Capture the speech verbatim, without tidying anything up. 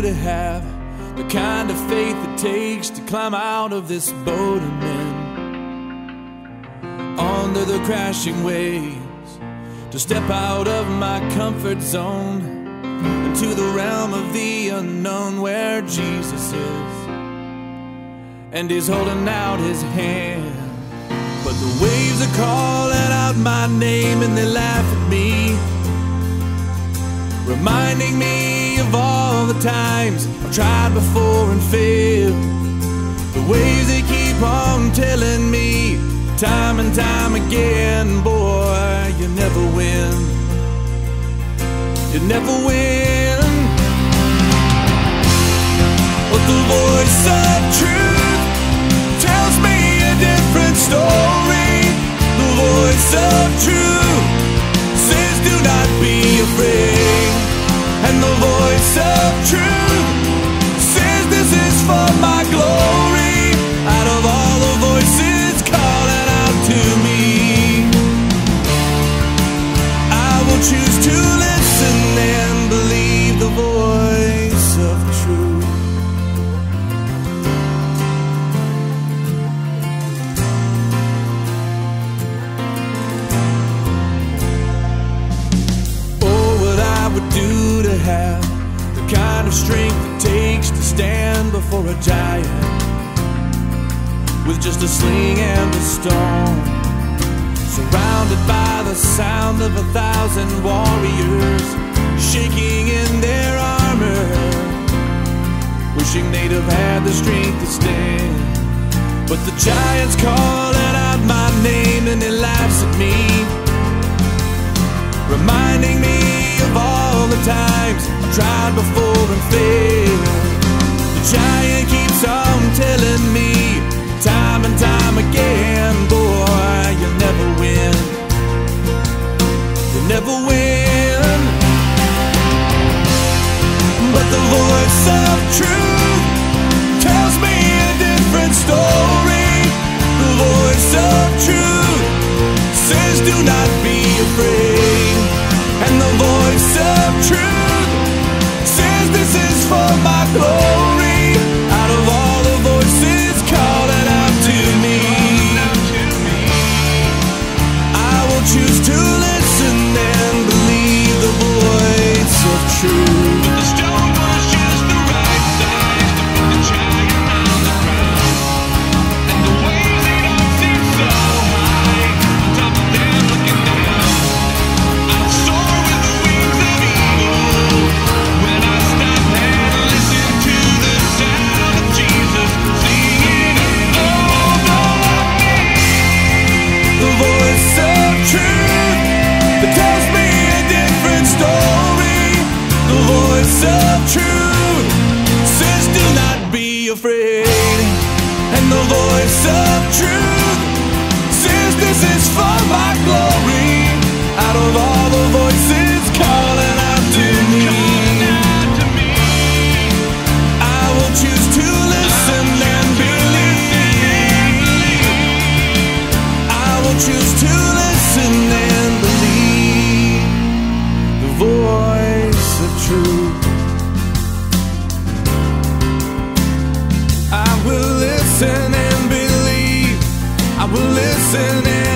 to have the kind of faith it takes to climb out of this boat I'm in, under the crashing waves, to step out of my comfort zone into the realm of the unknown where Jesus is, and He's holding out His hand. But the waves are calling out my name and they laugh at me, reminding me of all the times I've tried before and failed. The waves, they keep on telling me time and time again, boy, you never win, you never win. But the voice of truth tells me a different story. The voice of truth says do not be afraid, and the voice of truth says this is for my glory. Out of all the voices calling out to me, I will choose to listen and believe the voice of truth. Oh, what I would do to have the kind of strength it takes to stand before a giant with just a sling and a stone, surrounded by the sound of a thousand warriors shaking in their armor, wishing they'd have had the strength to stand. But the giant's calling out my name and he laughs at me, reminding me of all the times I've tried before and failed. The giant keeps on telling me time and time again, boy, you'll never win, you'll never win. But the voice of truth tells me a different story. The voice of truth says do not be afraid, and the voice of truth says this is for my glory. Out of all the voices calling out to me, I will choose to listen and believe the voice of truth. But the stone was just the right size to put the giant on the ground, and the waves, they don't seem so high on top of them looking down. I'll soar with the wings of eagle when I stop and listen to the sound of Jesus singing over me. The voice of truth that tells me a different story. The voice of truth says do not be afraid, and the voice of truth says this is for my glory. Out of all the voices calling out to me, I will choose to listen and believe. I will choose to listen and believe the voice of truth. I will listen and believe. I will listen and